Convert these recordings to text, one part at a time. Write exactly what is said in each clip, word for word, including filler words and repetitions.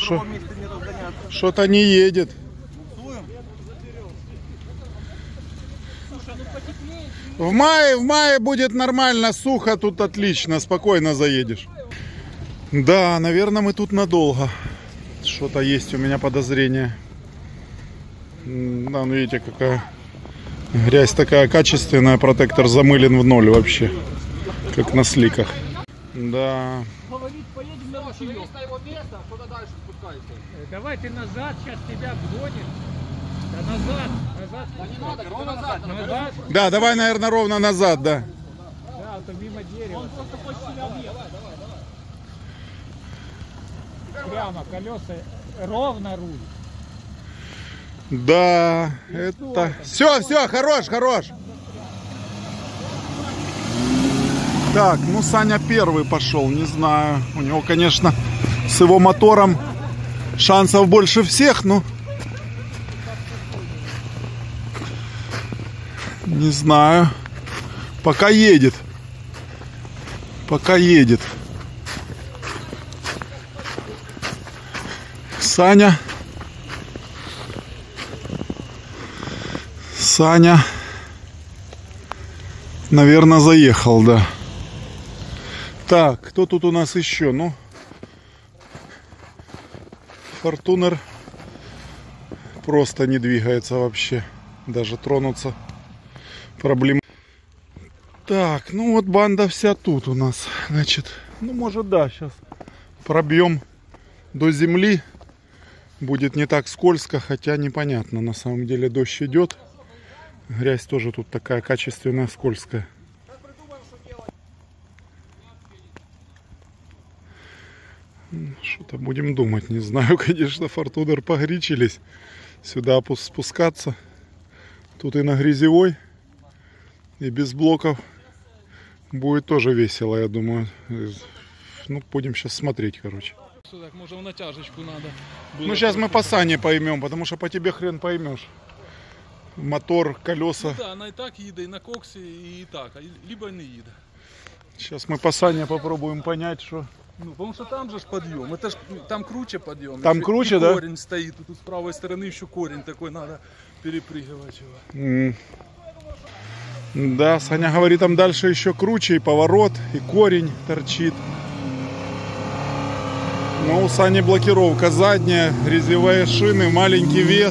что-то не едет. В мае, в мае будет нормально, сухо, тут отлично, спокойно заедешь. Да, наверное, мы тут надолго. Что-то есть у меня подозрение. Да, ну видите, какая грязь такая качественная, протектор замылен в ноль вообще, как на сликах. Да. Давай ты назад, сейчас тебя обгоним. Да назад, назад. Да не надо, ровно назад. назад. Да, давай, наверное, ровно назад, да. Да, то мимо дерева. Он просто хочет себя объехать. Прямо, колеса, ровно руль. Да, это... Все, все, хорош, хорош. Так, ну Саня первый пошел, не знаю. У него, конечно, с его мотором шансов больше всех, но... Не знаю. Пока едет. Пока едет. Саня. Саня. Наверное, заехал, да. Так, кто тут у нас еще? Ну, Фортунер просто не двигается вообще. Даже тронуться проблем. Так, ну вот банда вся тут у нас. Значит, ну может да, сейчас пробьем до земли. Будет не так скользко, хотя непонятно. На самом деле дождь идет. Грязь тоже тут такая качественная, скользкая. Что-то будем думать. Не знаю, конечно, Фортунер погричились. Сюда спускаться. Тут и на грязевой, и без блоков будет тоже весело, я думаю. Ну, будем сейчас смотреть, короче. Так, может, натяжечку надо. Ну, сейчас мы по Сане поймем, потому что по тебе хрен поймешь. Мотор, колеса. Ну, да, она и так їде, и на коксе, и так, либо не їде. Сейчас мы по Сане попробуем понять, что... Ну, потому что там же ж подъем, это ж, там круче подъем. Там еще круче, и да? Корень стоит, тут с правой стороны еще корень такой, надо перепрыгивать его. Mm. Да, Саня говорит, там дальше еще круче, и поворот, и корень торчит. Но у Сани блокировка задняя, грязевые шины, маленький вес.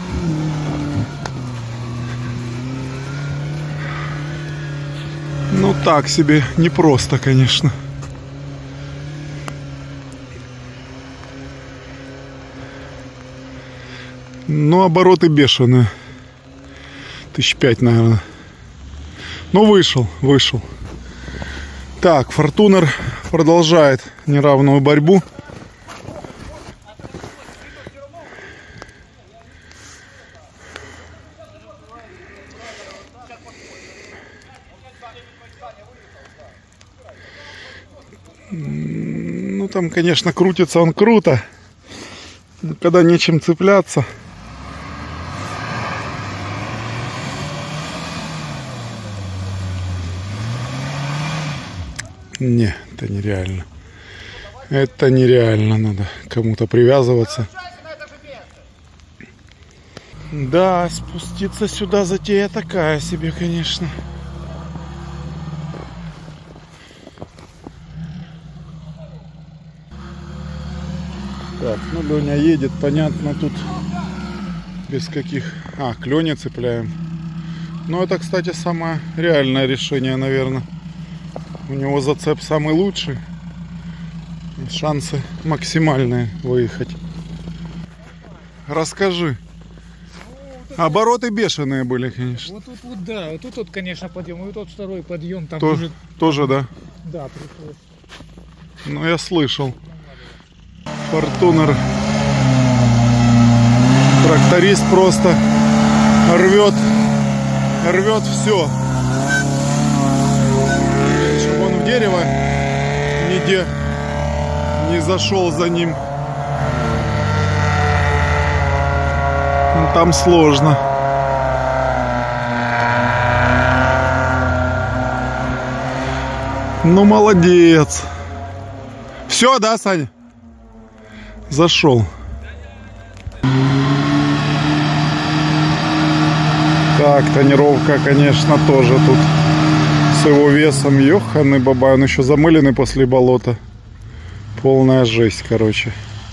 Ну так себе, непросто, конечно. Ну, обороты бешеные. Тысяч пять, наверное. Ну, вышел, вышел. Так, Фортунер продолжает неравную борьбу. Ну, там, конечно, крутится он круто. Когда нечем цепляться. Не, это нереально. Это нереально. Надо кому-то привязываться. Да, спуститься сюда затея такая себе, конечно. Так, ну Леня едет, понятно, тут без каких... А, клёни цепляем. Ну, это, кстати, самое реальное решение, наверное. У него зацеп самый лучший. Шансы максимальные выехать. Расскажи. Обороты бешеные были, конечно. Вот тут вот, да, вот тут, вот, конечно, подъем. Вот тут второй подъем. Там тоже, тоже, да? Да, пришлось. Ну, я слышал. Фортунер. Тракторист просто рвет, рвет все. Чтобы он в дерево нигде не зашел за ним. Там сложно. Ну, молодец. Все, да, Саня? Зашел. Так, тонировка, конечно, тоже тут с его весом. Ёханый бабай, он еще замыленный после болота. Полная жесть, короче.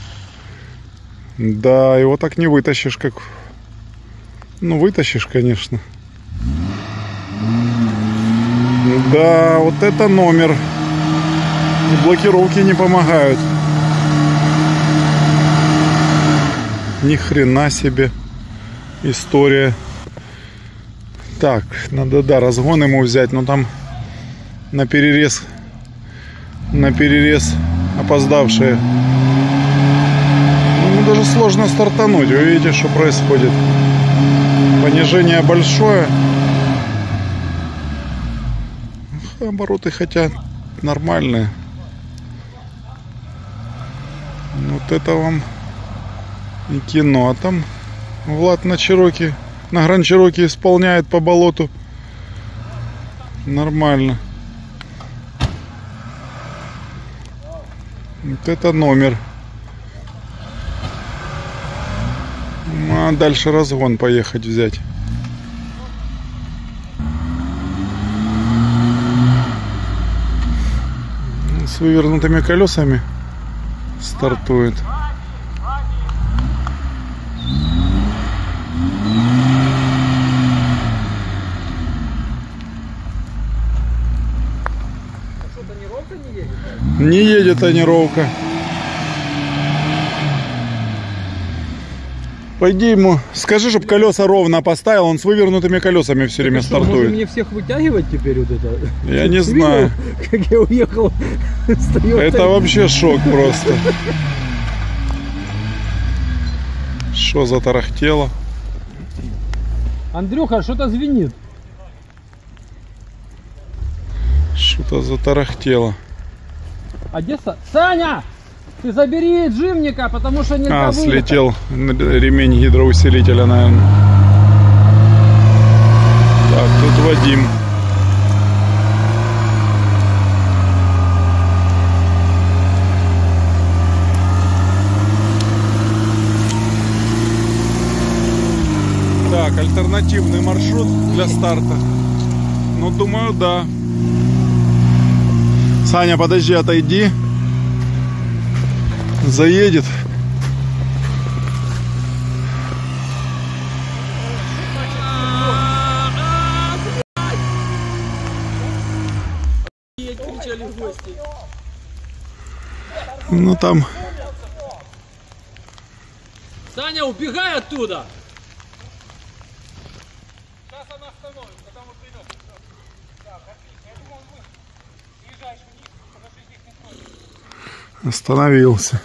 Да, его так не вытащишь, как... Ну, вытащишь, конечно. Да, вот это номер. И блокировки не помогают. Ни хрена себе история. Так, надо, да, разгон ему взять, но там на перерез, на перерез опоздавшие. Ему даже сложно стартануть. Вы видите, что происходит. Понижение большое. Обороты хотя нормальные. Вот это вам и кино. А там Влад на Чироки, на Гранд Чироки исполняет по болоту. Нормально. Вот это номер. А дальше разгон поехать взять. С вывернутыми колесами стартует. Не едет тонировка. Пойди ему, скажи, чтобы колеса ровно поставил, он с вывернутыми колесами все время что, стартует. Мне всех вытягивать теперь вот это? Я не знаю. Как я уехал. Это вообще шок просто. Что затарахтело? Андрюха, что-то звенит. Что-то затарахтело. Одесса. Саня! Ты забери джимника, потому что нельзя А, вылетать. слетел ремень гидроусилителя, наверное. Так, тут Вадим. Так, альтернативный маршрут для старта. Ну, думаю, да. Саня, подожди, отойди. Заедет. Ну там. Саня, убегай оттуда! Остановился.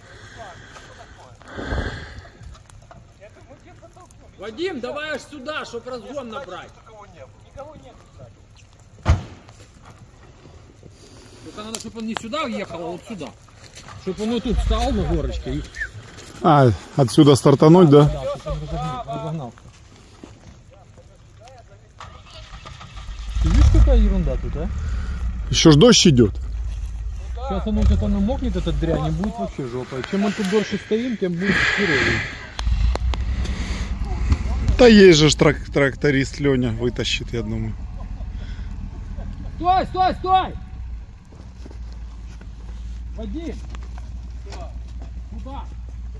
Вадим, давай аж сюда, чтобы разгон набрать. Никого нет. Только надо, чтобы он не сюда въехал, а вот сюда. Чтобы он вот тут встал на горочке и... А, отсюда стартануть, да? Да, чтобы он разогнался. Ты видишь, какая ерунда тут, а? Еще ж дождь идет. Сейчас оно где-то намокнет, эта дрянь, и будет вообще жопа. Чем мы тут дольше стоим, тем будет херовее. Да есть же трак тракторист Леня вытащит, я думаю. Стой, стой, стой! Вадим! Куда?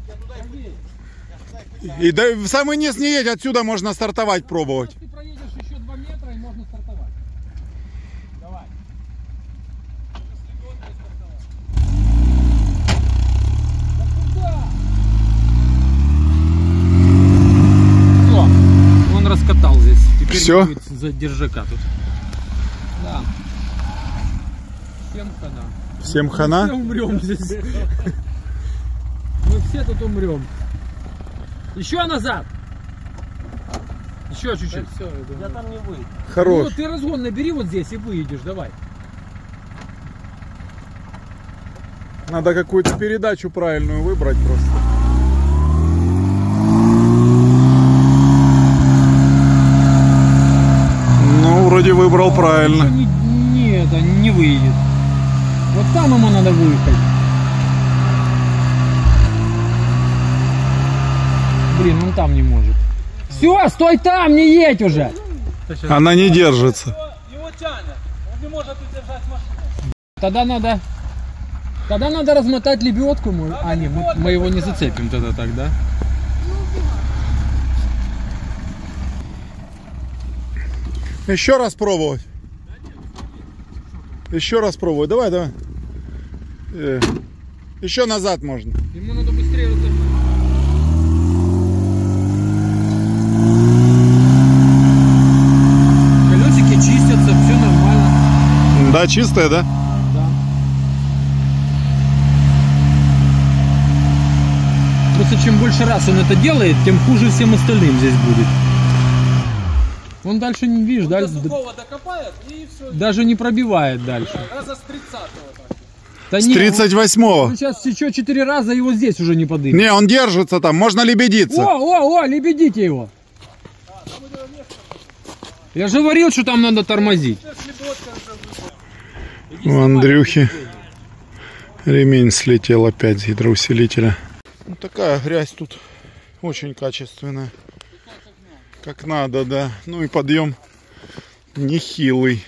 И да, в самый низ не едь, отсюда можно стартовать, пробовать. Ты проедешь еще два метра и можно стартовать. Давай. Да куда? Все, он раскатал здесь. Теперь Всё? будет за держака тут. Да. Всем хана. Всем Мы все хана? умрем здесь. Мы все тут умрем. Еще назад. Еще чуть-чуть. Я там не выйду. Хорош. Ну, ты разгон набери вот здесь и выедешь, давай. Надо какую-то передачу правильную выбрать просто. Ну, вроде выбрал правильно. Не, не, это не выедет. Вот там ему надо выехать. Блин, он там не может. Все, стой там, не едь уже. Она не держится. Его тянет. Он не может удержать машину. Тогда надо... Тогда надо размотать лебедку. Мы... А, не, мы, мы его не зацепим тогда так, да? Еще раз пробовать. Еще раз пробовать. Давай, давай. Э, Еще назад можно. Ему надо быстрее разогнать. Колесики чистятся, все нормально. Да, чистая, да? Да. Просто чем больше раз он это делает, тем хуже всем остальным здесь будет. Он дальше не видишь, До дальше, сухого докопает и все. даже не пробивает дальше. Раза с тридцатого так. Да С не, тридцать восьмого. Он сейчас еще четыре раза, и вот здесь уже не подымет. Не, он держится там, можно лебедиться. О, о, о, лебедите его. Я же говорил, что там надо тормозить. У Андрюхи ремень слетел опять с гидроусилителя. Ну, такая грязь тут очень качественная. Как надо, да. Ну и подъем нехилый.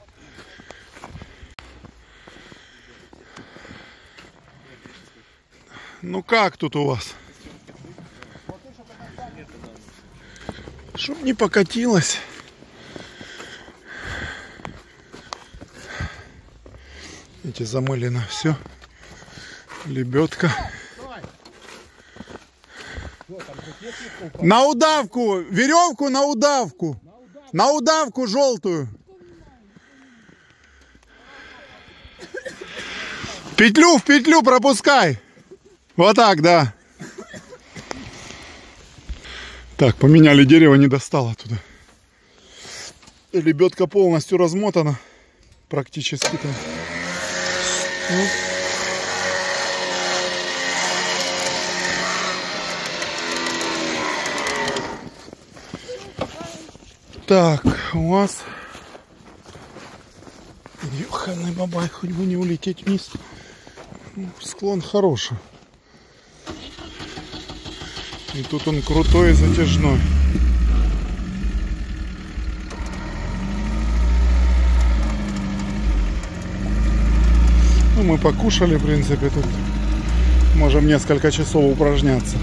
Ну как тут у вас? Чтоб не покатилось. Эти замылено все. Лебедка. На удавку! Веревку на удавку! На удавку желтую! Петлю в петлю пропускай! Вот так, да. Так, поменяли дерево, не достало туда. Лебедка полностью размотана. Практически там. Вот. Так, у вас ёханый бабай, хоть бы не улететь вниз. Склон хороший. И тут он крутой и затяжной. Ну, мы покушали, в принципе, тут можем несколько часов упражняться.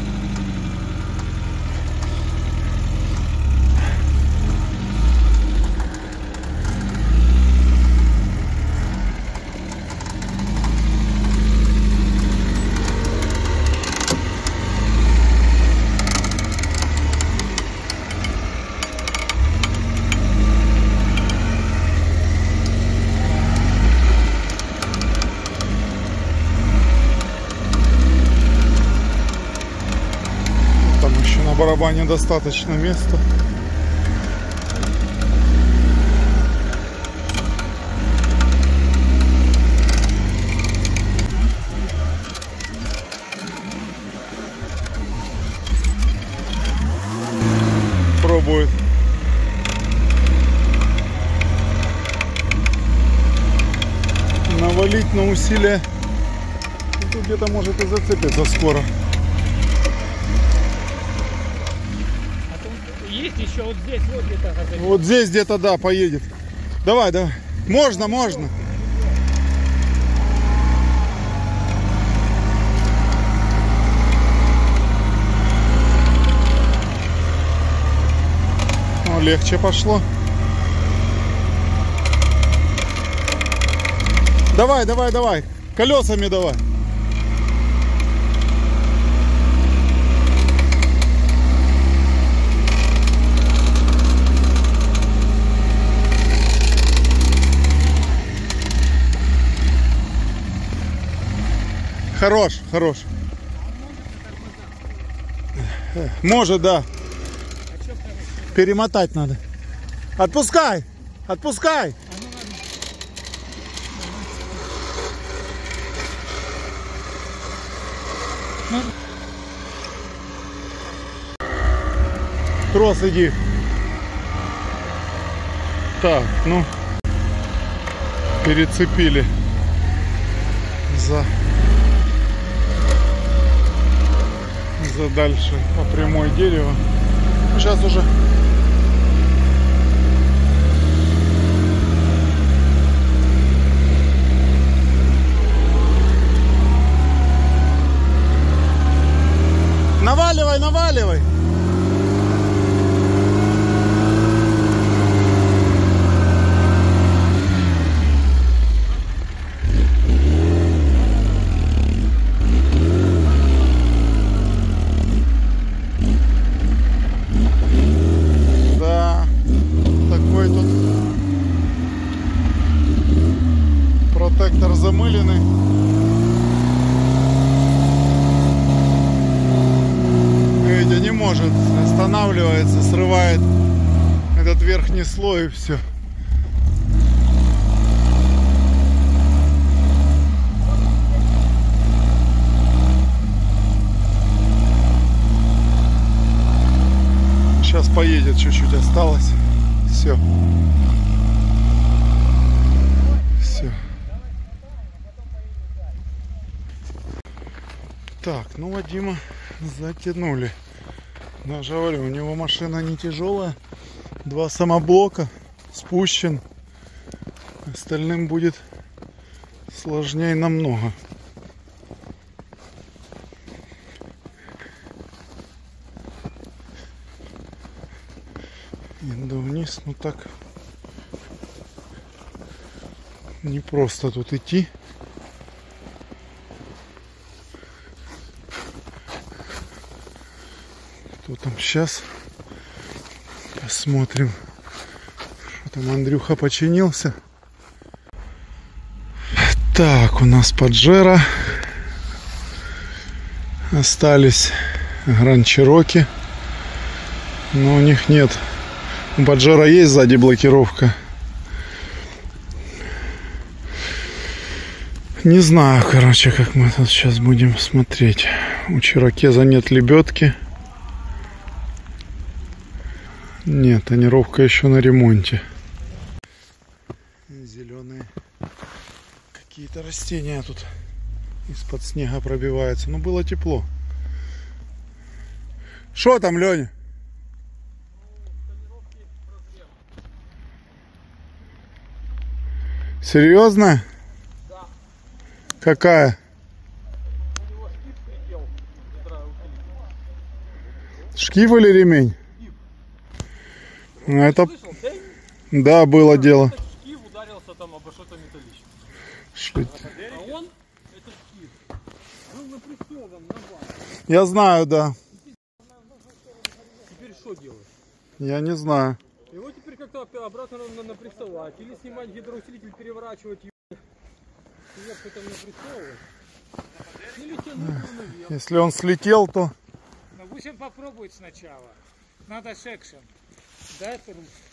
В барабане достаточно места. Пробует. Навалить на усилие. Тут где-то может и зацепиться скоро. Есть еще вот здесь, вот где-то. Вот здесь где-то, да, поедет. Давай, давай. Можно, можно. О, легче пошло. Давай, давай, давай. Колесами давай. Хорош, хорош. Может, да. Перемотать надо. Отпускай! Отпускай! Трос, иди. Так, ну, перецепили за за дальше по прямой дерево. Сейчас уже наваливай, наваливай. Да, такой тут протектор замыленный. Видите, не может, останавливается, срывает этот верхний слой и все. Сейчас поедет, чуть-чуть осталось. Все. Все. Так, ну Вадима затянули. Даже говорю, у него машина не тяжелая. Два самоблока, спущен. Остальным будет сложнее намного. Иду вниз, ну так не просто тут идти. Кто там сейчас? Посмотрим. Что там Андрюха починился. Так, у нас Паджеро. Остались Гранд Чироки. Но у них нет. У Паджеро есть сзади блокировка. Не знаю, короче, как мы тут сейчас будем смотреть. У Чирокеза нет лебедки. Нет, тонировка еще на ремонте. Зеленые какие-то растения тут из-под снега пробиваются. Но было тепло. Что там, Леня? Серьезно? Да. Какая? У него шкив слетел. Шкив или ремень? Ну, это... Слышал, ты? Да, было дело. Шкив ударился там обо что-то металлическое. Шли... А он, это шкив, был напрессован на бак. Я знаю, да. Теперь что делать? Я не знаю. Его теперь как-то обратно надо напрессовать. Или снимать гидроусилитель, переворачивать его. Сверху там напрессовывать. Или тянуть наверх. Если он слетел, то... Ну пусть он попробует сначала. Надо секшн. Да, это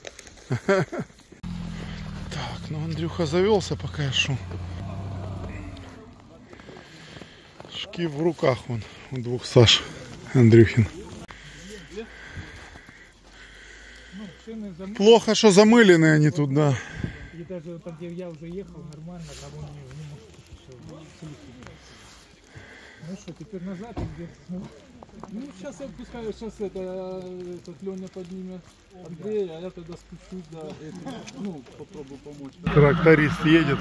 Так, ну Андрюха завелся, пока я шел. Шкив в руках вон у двух Саш. Андрюхин. ну, шины замыли. Плохо, что замылены они тут, да. И даже там, где я уже ехал, нормально, того не, не может все. Ну что, теперь назад и где? Ну, Ну, сейчас я пускай, сейчас это, этот Леня поднимет Андрея, а я тогда спущусь, да, это, ну, попробую помочь. Тракторист едет.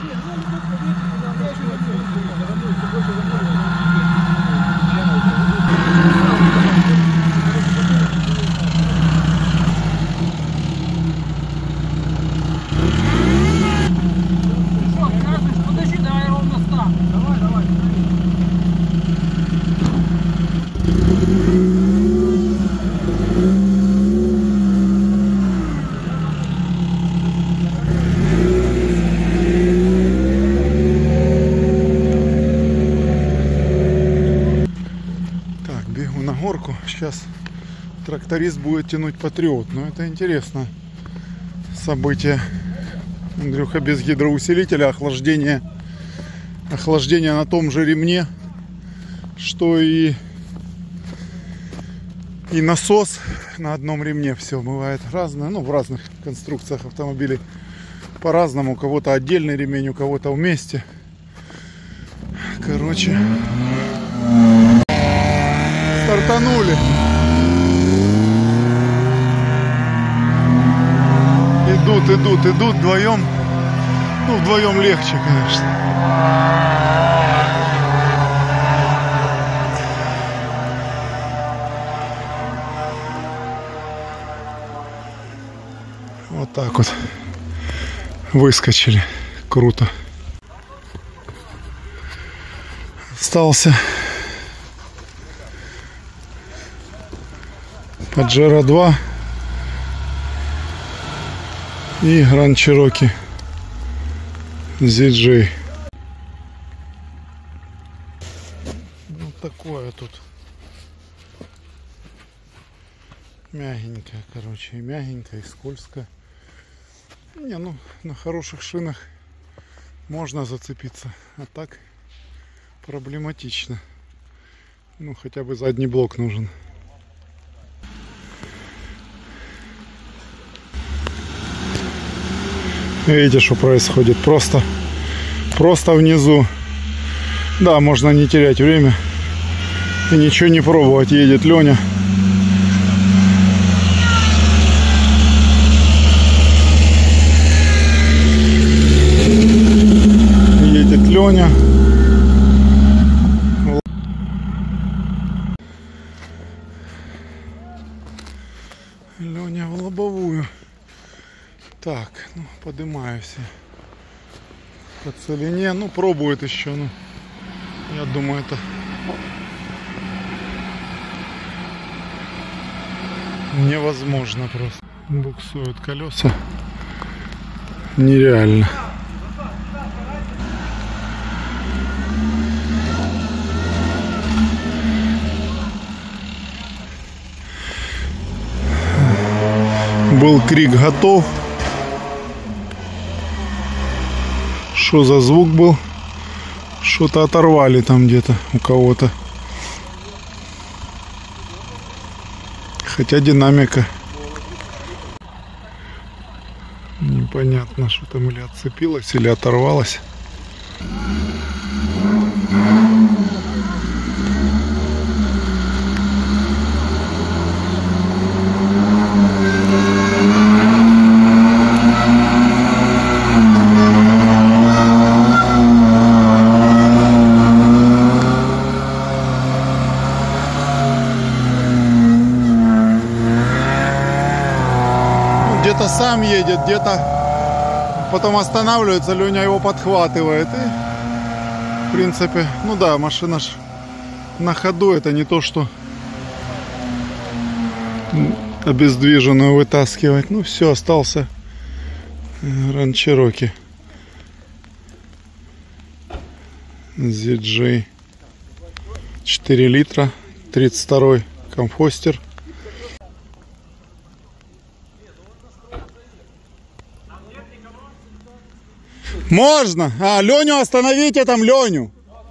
Подожди, давай ровно стану. Давай, давай. Так, бегу на горку. Сейчас тракторист будет тянуть Патриот. Но это интересно событие. Андрюха без гидроусилителя, охлаждение, охлаждение на том же ремне, что и, и насос на одном ремне. Все бывает разное, ну в разных конструкциях автомобилей по-разному. У кого-то отдельный ремень, у кого-то вместе. Короче, Стартанули. Идут, идут, идут вдвоем. Ну, вдвоем легче, конечно. Вот так вот выскочили. Круто. Остался Паджеро два и Grand Cherokee зет джей. Вот такое тут. Мягенькое, короче, и мягенькое, и скользкое. Не, ну, на хороших шинах можно зацепиться, а так проблематично. Ну, хотя бы задний блок нужен. Видите, что происходит? Просто, просто внизу. Да, можно не терять время и ничего не пробовать. Едет Леня. Едет Леня. Леня в лобовую. Так, ну, поднимаюсь по целине. Ну, пробует еще. Ну, я думаю, это невозможно просто. Буксуют колеса. Нереально. Был крик «готов». Что за звук был? Что-то оторвали там где-то у кого-то. Хотя динамика. Непонятно, что там или отцепилось, или оторвалось. Где-то сам едет, где-то потом останавливается, Леня его подхватывает. И, в принципе, ну да, машина ж на ходу, это не то, что обездвиженную вытаскивать. Ну все, остался Grand Cherokee зет джей. четыре литра, тридцать второй комфостер. Можно? А, Леню остановите там, Леню.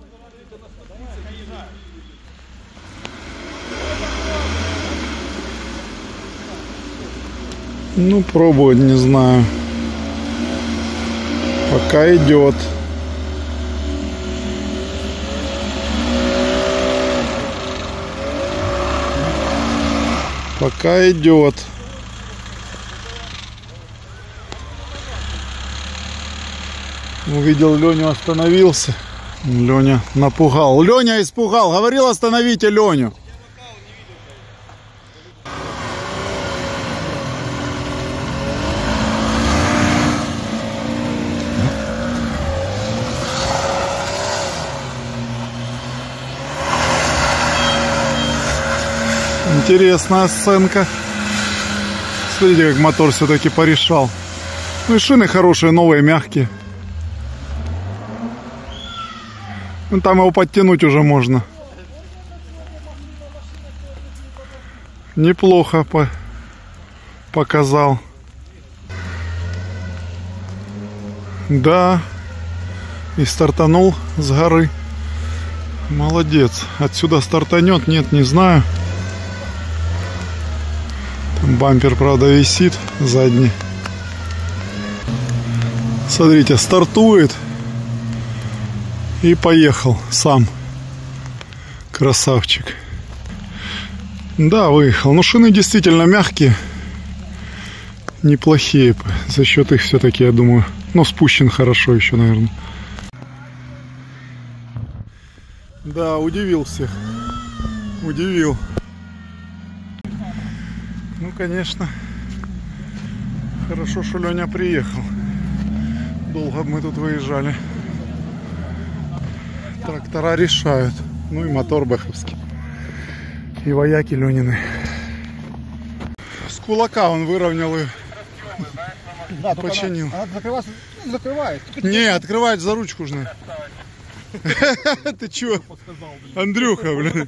Ну, пробовать не знаю. Пока идет. Пока идет. Увидел Леню, остановился. Леня напугал. Леня испугал. Говорил, остановите Леню. Интересная сценка. Смотрите, как мотор все-таки порешал. Ну и шины хорошие, новые, мягкие. Ну, там его подтянуть уже можно. Неплохо по показал. Да. И стартанул с горы. Молодец. Отсюда стартанет? Нет, не знаю. Там бампер, правда, висит задний. Смотрите, стартует. И поехал сам. Красавчик. Да, выехал. Но шины действительно мягкие. Неплохие. За счет их все-таки, я думаю. Но спущен хорошо еще, наверное. Да, удивил всех. Удивил. Ну, конечно. Хорошо, что Леня приехал. Долго мы тут выезжали. Трактора решают. Ну и мотор бэховский. И вояки Ленины. С кулака он выровнял и Да, починил. Она, она закрывает, ну, закрывает. Не, открывать за ручку же. Ты чё? Андрюха, блин.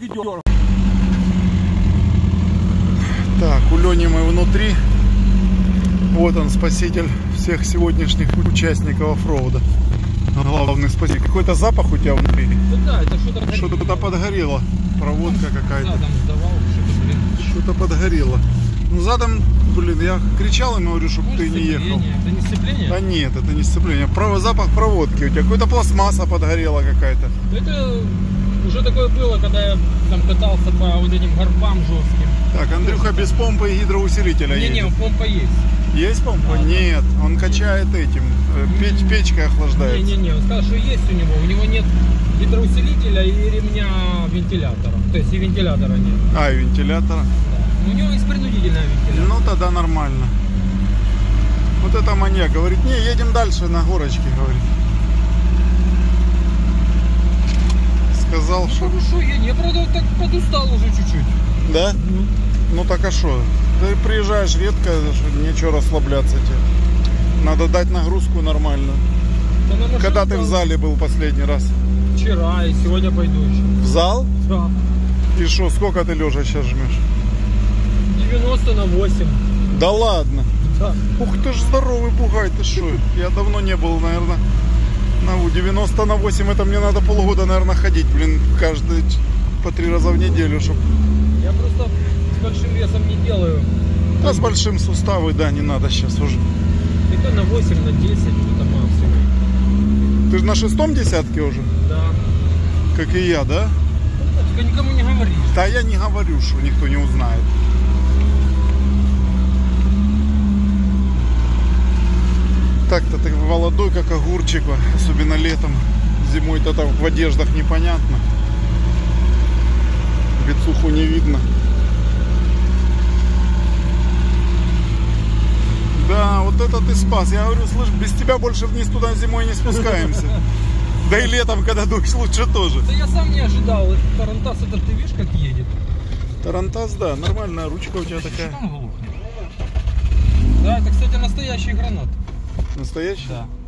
Так, у Лени мы внутри. Вот он, спаситель всех сегодняшних участников оффроуда. Главный спаситель. Какой-то запах у тебя внутри? Да, это что-то... Что-то туда подгорело. Проводка какая-то. Задом сдавал, что-то, блин. Что-то подгорело. Ну задом, блин, я кричал им, говорю, чтобы ты не ехал. Это не сцепление? Да нет, это не сцепление. Право, запах проводки. У тебя какая-то пластмасса подгорела какая-то. Это уже такое было, когда я там катался по вот этим горбам жестким. Так, Андрюха без помпы и гидроусилителя Не-не, едет. помпа есть. Есть помпа? Да. Нет, он качает этим. э, Печ, печкой охлаждается. Не-не-не, он сказал, что есть у него. У него нет гидроусилителя и ремня вентилятора. То есть и вентилятора нет. А, и вентилятора. Да. У него есть принудительная вентиляция. Ну тогда нормально. Вот это маньяк. Говорит, не, едем дальше на горочке, говорит. Сказал, Ну что... хорошо, я, я правда так подустал уже чуть-чуть. Да? Ну, Ну так а что? Ты приезжаешь редко, нечего расслабляться тебе. Надо дать нагрузку нормальную. да на машину Когда ты там в зале был последний раз? Вчера и сегодня пойду еще. В зал? Да. И что, сколько ты лежа сейчас жмешь? девяносто на восемь. Да ладно. Да. Ух ты ж здоровый бугай, ты что? Я давно не был, наверное, на девяносто на восемь. Это мне надо полгода, наверное, ходить, блин, каждый по три раза в неделю, чтобы... Я просто с большим весом не делаю. Да, с большим суставы, да, не надо сейчас уже. Это на восемь, на десять, это максимум. Ты же на шестом десятке уже? Да. Как и я, да? Только никому не говоришь. Да я не говорю, что никто не узнает. Так-то ты молодой, как огурчик, особенно летом. Зимой-то там в одеждах непонятно. Бицуху не видно. Да, вот это ты спас. Я говорю, слышь, без тебя больше вниз туда зимой не спускаемся. Да и летом, когда дождь, лучше тоже. Да я сам не ожидал. Этот тарантас, это ты видишь, как едет? Тарантас, да, нормальная ручка у тебя такая. Что он глухнет? Да, это, кстати, настоящий гранат. Настоящий? Да.